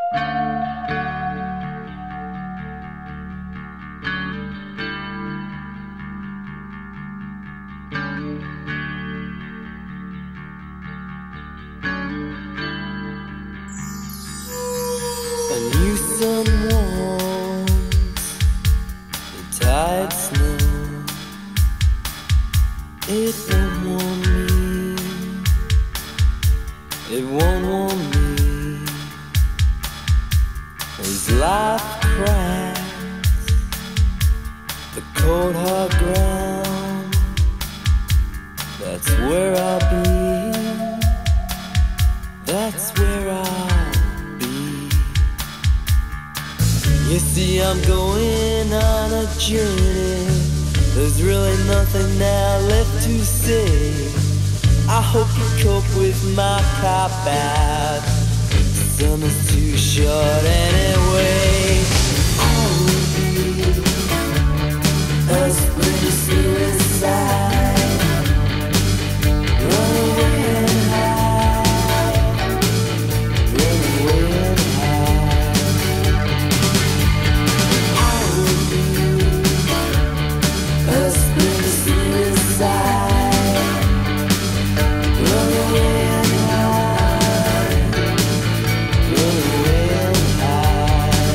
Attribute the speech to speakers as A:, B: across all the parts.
A: I knew someone, the tide snow. It won't want me, it won't want me. As life cracks the cold hard ground, that's where I'll be, that's where I'll be. You see, I'm going on a journey. There's really nothing now left to say. I hope you cope with my cop-out. Summer's too short anyway. I will be a spring suicide. Run away and hide. Run away and hide. I will be a spring suicide. Run away and hide. Run away and hide.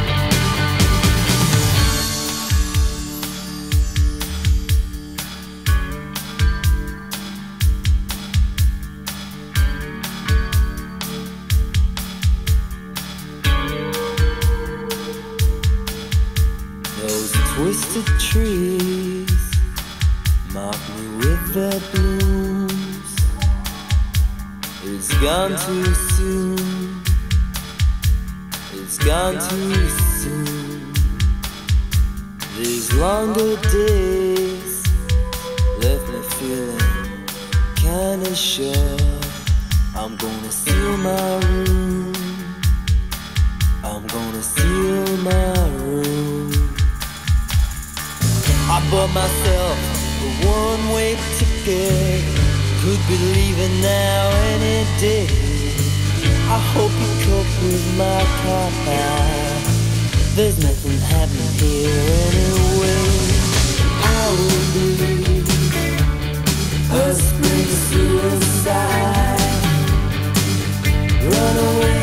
A: Those twisted trees mark me with their blooms. It's gone too soon. It's gone too soon. These longer days left me feeling kinda sure. I'm gonna seal my room. I'm gonna seal my room. I bought myself a one-way ticket. Could be leaving now any day. I hope you cope with my cop-out. There's nothing happening here anyway. I will be a spring suicide. Run away.